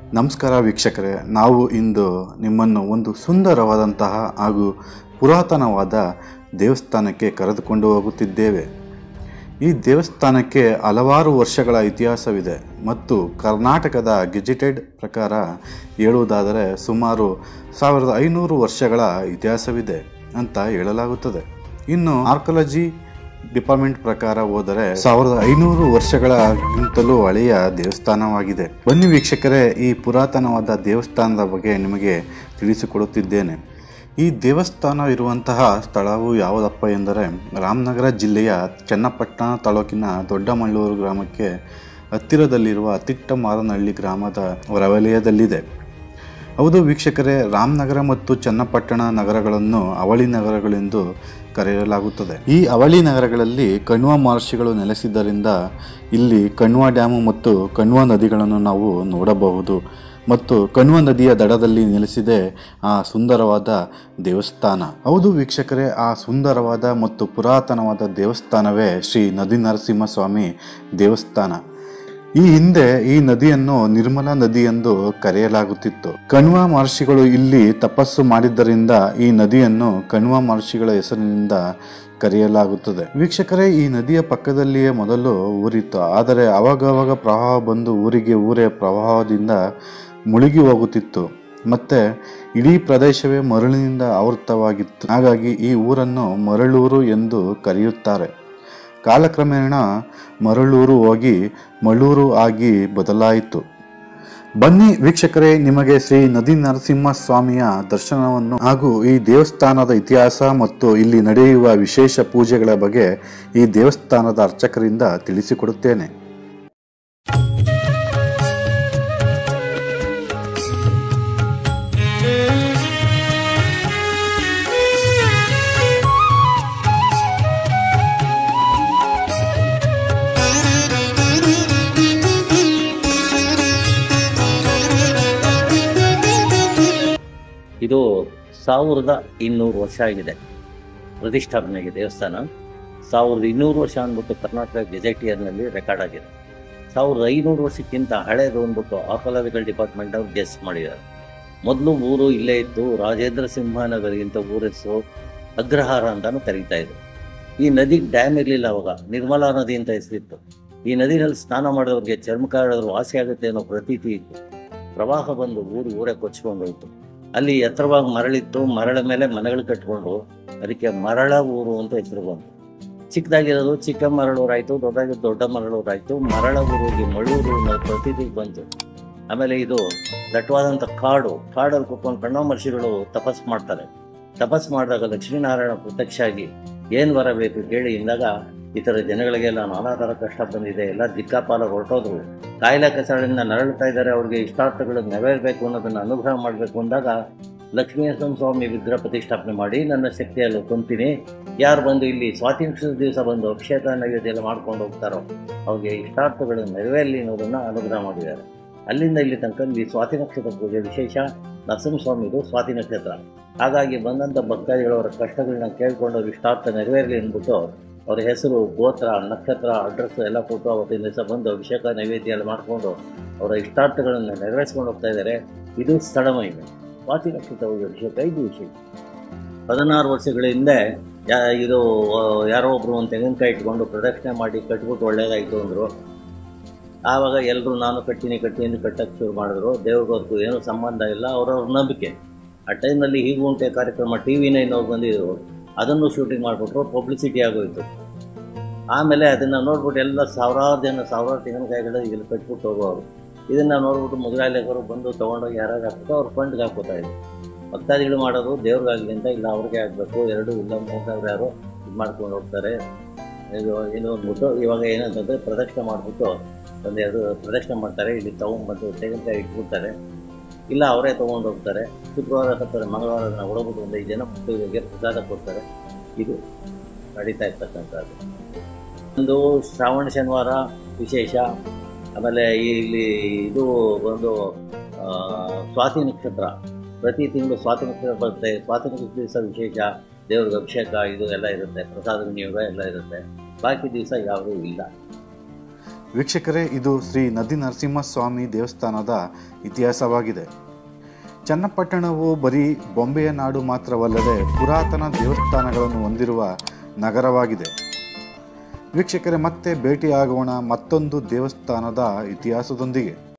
ನಮಸ್ಕಾರ ವೀಕ್ಷಕರೇ, ನಾವು ಇಂದು ನಿಮ್ಮನ್ನು ಒಂದು ಸುಂದರವಾದಂತಹ ಹಾಗೂ ಪುರಾತನವಾದ ದೇವಸ್ಥಾನಕ್ಕೆ ಕರೆದುಕೊಂಡು ಹೋಗುತ್ತಿದ್ದೇವೆ. ಈ ದೇವಸ್ಥಾನಕ್ಕೆ ಹಲವಾರು ವರ್ಷಗಳ ಇತಿಹಾಸವಿದೆ ಮತ್ತು ಕರ್ನಾಟಕದ ಗೆಜೆಟೆಡ್ ಪ್ರಕಾರ ಹೇಳುವುದಾದರೆ ಸುಮಾರು 1500 ವರ್ಷಗಳ ಇತಿಹಾಸವಿದೆ ಅಂತ ಹೇಳಲಾಗುತ್ತದೆ. ಇನ್ನು ಆರ್ಕಿಯಾಲಜಿ ಡಿಪಾರ್ಟ್ಮೆಂಟ್ ಪ್ರಕಾರ ಹೋದರೆ 1500 ವರ್ಷಗಳಿಗಿಂತಲೂ ಹಳೆಯ ದೇವಸ್ಥಾನವಾಗಿದೆ. ಬನ್ನಿ ವೀಕ್ಷಕರೇ, ಈ ಪುರಾತನವಾದ ದೇವಸ್ಥಾನದ ಬಗ್ಗೆ ನಿಮಗೆ ತಿಳಿಸಿಕೊಡುತ್ತಿದ್ದೇನೆ. ಈ ದೇವಸ್ಥಾನ ಇರುವಂತಹ ಸ್ಥಳವು ಯಾವುದಪ್ಪ ಎಂದರೆ ರಾಮನಗರ ಜಿಲ್ಲೆಯ ಚನ್ನಪಟ್ಟಣ ತಾಲೂಕಿನ ದೊಡ್ಡಮಳ್ಳೂರು ಗ್ರಾಮಕ್ಕೆ ಹತ್ತಿರದಲ್ಲಿರುವ ತಿಟ್ಟಮಾರನಹಳ್ಳಿ ಗ್ರಾಮದ ಹೊರವಲಯದಲ್ಲಿದೆ. ಹೌದು ವೀಕ್ಷಕರೇ, ರಾಮನಗರ ಮತ್ತು ಚನ್ನಪಟ್ಟಣ ನಗರಗಳನ್ನು ಅವಳಿ ನಗರಗಳೆಂದು ಕರೆಯಲಾಗುತ್ತದೆ. ಈ ಅವಳಿ ನಗರಗಳಲ್ಲಿ ಕಣ್ವ ಮಹರ್ಷಿಗಳು ನೆಲೆಸಿದ್ದರಿಂದ ಇಲ್ಲಿ ಕಣ್ವ ಡ್ಯಾಮು ಮತ್ತು ಕಣ್ವ ನದಿಗಳನ್ನು ನಾವು ನೋಡಬಹುದು ಮತ್ತು ಕಣ್ವ ನದಿಯ ದಡದಲ್ಲಿ ನೆಲೆಸಿದೆ ಆ ಸುಂದರವಾದ ದೇವಸ್ಥಾನ. ಹೌದು ವೀಕ್ಷಕರೇ, ಆ ಸುಂದರವಾದ ಮತ್ತು ಪುರಾತನವಾದ ದೇವಸ್ಥಾನವೇ ಶ್ರೀ ನರಸಿಂಹಸ್ವಾಮಿ ದೇವಸ್ಥಾನ. ಈ ಹಿಂದೆ ಈ ನದಿಯನ್ನು ನಿರ್ಮಲಾ ನದಿ ಎಂದು ಕರೆಯಲಾಗುತ್ತಿತ್ತು. ಕಣ್ವ ಮಹರ್ಷಿಗಳು ಇಲ್ಲಿ ತಪಸ್ಸು ಮಾಡಿದ್ದರಿಂದ ಈ ನದಿಯನ್ನು ಕಣ್ವ ಮಹರ್ಷಿಗಳ ಹೆಸರಿನಿಂದ ಕರೆಯಲಾಗುತ್ತದೆ. ವೀಕ್ಷಕರೇ, ಈ ನದಿಯ ಪಕ್ಕದಲ್ಲಿಯೇ ಮೊದಲು ಊರಿತ್ತು. ಆದರೆ ಅವಾಗವಾಗ ಪ್ರವಾಹ ಬಂದು ಊರೇ ಪ್ರವಾಹದಿಂದ ಮುಳುಗಿ ಹೋಗುತ್ತಿತ್ತು ಮತ್ತೆ ಇಡೀ ಪ್ರದೇಶವೇ ಮರಳಿನಿಂದ ಆವೃತವಾಗಿತ್ತು. ಹಾಗಾಗಿ ಈ ಊರನ್ನು ಮರಳೂರು ಎಂದು ಕರೆಯುತ್ತಾರೆ. ಕಾಲಕ್ರಮೇಣ ಮರಳೂರು ಹೋಗಿ ಮಳ್ಳೂರು ಆಗಿ ಬದಲಾಯಿತು. ಬನ್ನಿ ವೀಕ್ಷಕರೇ, ನಿಮಗೆ ಶ್ರೀ ನರಸಿಂಹಸ್ವಾಮಿಯ ದರ್ಶನವನ್ನು ಹಾಗೂ ಈ ದೇವಸ್ಥಾನದ ಇತಿಹಾಸ ಮತ್ತು ಇಲ್ಲಿ ನಡೆಯುವ ವಿಶೇಷ ಪೂಜೆಗಳ ಬಗ್ಗೆ ಈ ದೇವಸ್ಥಾನದ ಅರ್ಚಕರಿಂದ ತಿಳಿಸಿಕೊಡುತ್ತೇನೆ. ಇದು 1200 ವರ್ಷ ಆಗಿದೆ ಪ್ರತಿಷ್ಠಾಪನೆಗೆ. ದೇವಸ್ಥಾನ 1200 ವರ್ಷ ಅಂದ್ಬಿಟ್ಟು ಕರ್ನಾಟಕ ಗೆಜೆಟಿಯರ್ನಲ್ಲಿ ರೆಕಾರ್ಡ್ ಆಗಿದೆ. 1500 ವರ್ಷಕ್ಕಿಂತ ಹಳೇದು ಅಂದ್ಬಿಟ್ಟು ಆರ್ಕಿಯಾಲಜಿಕಲ್ ಡಿಪಾರ್ಟ್ಮೆಂಟ್ ಅವ್ರು ಗೆಸ್ ಮಾಡಿದ್ದಾರೆ. ಮೊದಲು ಊರು ಇಲ್ಲೇ ಇತ್ತು. ರಾಜೇಂದ್ರ ಸಿಂಹನಗರಿ ಅಂತ ಊರೆಸು ಅಗ್ರಹಾರ ಅಂತಾನು ಕರೀತಾ ಇದ್ರು. ಈ ನದಿಗೆ ಡ್ಯಾಮ್ ಇರಲಿಲ್ಲ ಅವಾಗ, ನಿರ್ಮಲಾ ನದಿ ಅಂತ ಹೆಸರಿತ್ತು. ಈ ನದಿನಲ್ಲಿ ಸ್ನಾನ ಮಾಡಿದವ್ರಿಗೆ ಚರ್ಮಕಾರರು ವಾಸಿ ಆಗುತ್ತೆ ಅನ್ನೋ ಪ್ರತೀತಿ ಇತ್ತು. ಪ್ರವಾಹ ಬಂದು ಊರೇ ಕೊಚ್ಕೊಂಡು ಹೋಯ್ತು. ಅಲ್ಲಿ ಎತ್ತರವಾಗಿ ಮರಳಿತ್ತು. ಮರಳ ಮೇಲೆ ಮನೆಗಳು ಕಟ್ಕೊಂಡು ಅದಕ್ಕೆ ಮರಳ ಊರು ಅಂತ ಹೆಸರು ಬಂತು. ಚಿಕ್ಕದಾಗಿರೋದು ಚಿಕ್ಕ ಮರಳೂರಾಯ್ತು, ದೊಡ್ಡದಾಗಿರೋದು ದೊಡ್ಡ ಮರಳೂರಾಯ್ತು. ಮರಳ ಊರಿಗೆ ಮಳ್ಳೂರು ಅನ್ನೋ ಪ್ರತೀತಿಗೆ ಬಂತು. ಆಮೇಲೆ ಇದು ದಟ್ಟವಾದಂಥ ಕಾಡಲ್ಲಿ ಕೂತ್ಕೊಂಡು ಕಣ್ವ ಮಹರ್ಷಿಗಳು ತಪಸ್ ಮಾಡ್ತಾರೆ. ತಪಸ್ ಮಾಡಿದಾಗ ಲಕ್ಷ್ಮೀನಾರಾಯಣ ಪ್ರತ್ಯಕ್ಷ ಆಗಿ ಏನು ವರ ಬೇಕು ಕೇಳಿ ಇಂದಾಗ ಈ ಥರ ಜನಗಳಿಗೆಲ್ಲ ನಾನಾ ಥರ ಕಷ್ಟ ಬಂದಿದೆ, ಎಲ್ಲ ದಿಕ್ಕಾಪಾಲ ಹೊರಟೋದ್ರು, ಕಾಯಿಲೆ ಕಸಾಳಿಂದ ನರಳುತ್ತಾ ಇದ್ದಾರೆ, ಅವ್ರಿಗೆ ಇಷ್ಟಾರ್ಥಗಳು ನೆರವೇರಬೇಕು ಅನ್ನೋದನ್ನು ಅನುಗ್ರಹ ಮಾಡಬೇಕು ಅಂದಾಗ ಲಕ್ಷ್ಮೀನರಸಿಂಹಸ್ವಾಮಿ ವಿಗ್ರಹ ಪ್ರತಿಷ್ಠಾಪನೆ ಮಾಡಿ ನನ್ನ ಶಕ್ತಿಯಲ್ಲಿ ಕೊಂತೀನಿ, ಯಾರು ಬಂದು ಇಲ್ಲಿ ಸ್ವಾತಿ ನಕ್ಷತ್ರದ ದಿವಸ ಬಂದು ಅಭಿಷೇಕ ನೈವೇದ್ಯ ಎಲ್ಲ ಮಾಡ್ಕೊಂಡು ಹೋಗ್ತಾರೋ ಅವ್ರಿಗೆ ಇಷ್ಟಾರ್ಥಗಳು ನೆರವೇರಲಿ ಅನ್ನೋದನ್ನು ಅನುಗ್ರಹ ಮಾಡಿದ್ದಾರೆ. ಅಲ್ಲಿಂದ ಇಲ್ಲಿ ತನಕ ಈ ಸ್ವಾತಿ ನಕ್ಷತ್ರ ಪೂಜೆ ವಿಶೇಷ. ನರಸಿಂಹಸ್ವಾಮಿದು ಸ್ವಾತಿ ನಕ್ಷತ್ರ. ಹಾಗಾಗಿ ಬಂದಂಥ ಭಕ್ತಾದಿಗಳು ಅವರ ಕಷ್ಟಗಳನ್ನ ಕೇಳ್ಕೊಂಡು ಅವ್ರ ಇಷ್ಟಾರ್ಥ ನೆರವೇರಲಿ ಅಂದ್ಬಿಟ್ಟು ಅವ್ರ ಹೆಸರು, ಗೋತ್ರ, ನಕ್ಷತ್ರ, ಅಡ್ರೆಸ್ ಎಲ್ಲ ಕೊಟ್ಟು ಅವತ್ತಿನ ದಿವಸ ಬಂದು ಅಭಿಷೇಕ ನೈವೇದ್ಯ ಎಲ್ಲ ಮಾಡಿಕೊಂಡು ಅವರ ಇಷ್ಟಾರ್ಥಗಳನ್ನು ನೆರವೇರಿಸ್ಕೊಂಡು ಹೋಗ್ತಾ ಇದ್ದಾರೆ. ಇದು ಸ್ಥಳ ಮಹಿಮೆ. ಸ್ವಾತಿ ನಕ್ಷತ್ರ ಅಭಿಷೇಕ ಇದು ವಿಷಯ. 16 ವರ್ಷಗಳ ಹಿಂದೆ ಇದು ಯಾರೋ ಒಬ್ಬರು ಒಂದು ತೆಂಗಿನಕಾಯಿ ಇಟ್ಕೊಂಡು ಪ್ರದಕ್ಷಿಣೆ ಮಾಡಿ ಕಟ್ಬಿಟ್ಟು ಒಳ್ಳೇದಾಯಿತು ಅಂದರು. ಆವಾಗ ಎಲ್ಲರೂ ನಾನು ಕಟ್ತೀನಿ ಎಂದು ಕಟ್ಟಕ್ಕೆ ಶುರು ಮಾಡಿದ್ರು. ದೇವ್ರಿಗೂ ಏನೂ ಸಂಬಂಧ ಇಲ್ಲ, ಅವ್ರವ್ರ ನಂಬಿಕೆ. ಆ ಟೈಮಲ್ಲಿ ಹೀಗೂ ಉಂಟೆ ಕಾರ್ಯಕ್ರಮ TV9 ಅವ್ರು ಬಂದಿದ್ರು, ಅದನ್ನು ಶೂಟಿಂಗ್ ಮಾಡಿಬಿಟ್ರು, ಪಬ್ಲಿಸಿಟಿ ಆಗೋಯಿತು. ಆಮೇಲೆ ಅದನ್ನು ನೋಡ್ಬಿಟ್ಟು ಎಲ್ಲ ಸಾವಿರಾರು ತೆಂಗಿನಕಾಯಿಗಳು ಇಲ್ಲಿ ಕಟ್ಬಿಟ್ಟು ಹೋಗೋರು. ಇದನ್ನು ನೋಡ್ಬಿಟ್ಟು ಮುದ್ರಾಲೇಖರು ಬಂದು ತೊಗೊಂಡೋಗಿ ಯಾರಾಗ ಹಾಕ್ಬಿಟ್ಟು ಅವ್ರು ಫಂಡ್ಗೆ ಹಾಕೋತಾ ಇದ್ರು. ಭಕ್ತಾದಿಗಳು ಮಾಡೋದು ದೇವ್ರಿಗಾಗಲಿ ಅಂತ, ಇಲ್ಲ ಅವ್ರಿಗೆ ಆಗಬೇಕು, 2 ಇಲ್ಲ 3 ಯಾರು ಇದು ಮಾಡ್ಕೊಂಡು ಹೋಗ್ತಾರೆ. ಇದು ಅಂದ್ಬಿಟ್ಟು ಇವಾಗ ಏನಂತಂದರೆ ಪ್ರದಕ್ಷಿಣೆ ಮಾಡಿಬಿಟ್ಟು ಒಂದೆರಡು ಪ್ರದಕ್ಷಿಣೆ ಮಾಡ್ತಾರೆ. ಇಲ್ಲಿ ತೊಗೊಂಡ್ಬಂದು ತೆಂಗಿನಕಾಯಿ ಇಟ್ಬಿಡ್ತಾರೆ, ಇಲ್ಲ ಅವರೇ ತೊಗೊಂಡು ಹೋಗ್ತಾರೆ. ಶುಕ್ರವಾರ ತಪ್ಪಾರೆ, ಮಂಗಳವಾರ ಹೊಡಬಿಟ್ಟು ಒಂದು 5 ಜನ ಭಕ್ತರಿಗೆ ಪ್ರಸಾದ ಕೊಡ್ತಾರೆ. ಇದು ನಡೀತಾ ಇರ್ತಕ್ಕಂಥದ್ದು. ಒಂದು ಶ್ರಾವಣ ಶನಿವಾರ ವಿಶೇಷ. ಆಮೇಲೆ ಇಲ್ಲಿ ಇದು ಒಂದು ಸ್ವಾತಿ ನಕ್ಷತ್ರ, ಪ್ರತಿ ತಿಂಗಳು ಸ್ವಾತಿ ನಕ್ಷತ್ರ ಬರುತ್ತೆ. ಸ್ವಾತಿ ನಕ್ಷತ್ರ ದಿವಸ ವಿಶೇಷ ದೇವ್ರಿಗೆ ಅಭಿಷೇಕ ಇದು ಎಲ್ಲ ಇರುತ್ತೆ, ಪ್ರಸಾದ ವಿನಿಯೋಗ ಎಲ್ಲ ಇರುತ್ತೆ. ಬಾಕಿ ದಿವಸ ಯಾವುದೂ ಇಲ್ಲ. ವೀಕ್ಷಕರೇ, ಇದು ಶ್ರೀ ನದಿ ನರಸಿಂಹಸ್ವಾಮಿ ದೇವಸ್ಥಾನದ ಇತಿಹಾಸವಾಗಿದೆ. ಚನ್ನಪಟ್ಟಣವು ಬರೀ ಬೊಂಬೆಯ ನಾಡು ಮಾತ್ರವಲ್ಲದೆ ಪುರಾತನ ದೇವಸ್ಥಾನಗಳನ್ನು ಹೊಂದಿರುವ ನಗರವಾಗಿದೆ. ವೀಕ್ಷಕರೇ, ಮತ್ತೆ ಭೇಟಿಯಾಗೋಣ ಮತ್ತೊಂದು ದೇವಸ್ಥಾನದ ಇತಿಹಾಸದೊಂದಿಗೆ.